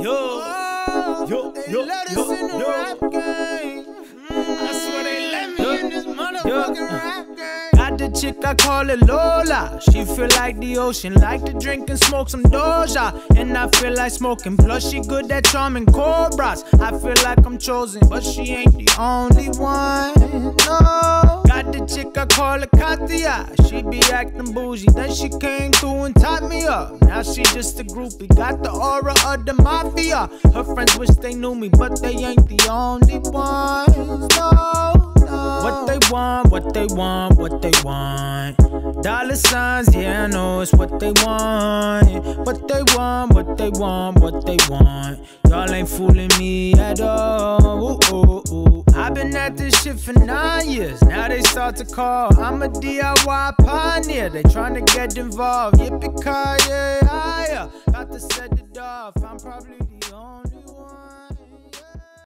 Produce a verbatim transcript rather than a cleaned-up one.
Yo, yo, They yo, let us yo, in the yo. rap game. I swear they let me in this motherfucking rap game. Got the chick, I call it Lola. She feel like the ocean, like to drink and smoke some Doja. And I feel like smoking, plus she good at charming cobras. I feel like I'm chosen, but she ain't the only one, no. Got the chick, I call her Katia. She be acting bougie, then she came through and tied me up. Now she just a groupie, got the aura of the mafia. Her friends wish they knew me, but they ain't the only ones, no, no. What they want, what they want, what they want. Dollar signs, yeah, I know it's what they want. What they want, what they want, what they want. Y'all ain't fooling me at all. Ooh, ooh, ooh. I've been at this shit for nine years. Now they start to call. I'm a D I Y pioneer. They tryna get involved. Yippee-ki-yay, higher. Got to set it off. I'm probably the only one.